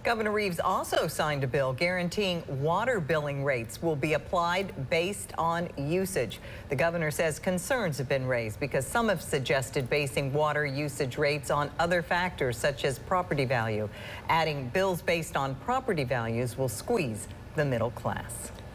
Governor Reeves also signed a bill guaranteeing water billing rates will be applied based on usage. The governor says concerns have been raised because some have suggested basing water usage rates on other factors such as property value. Adding bills based on property values will squeeze the middle class.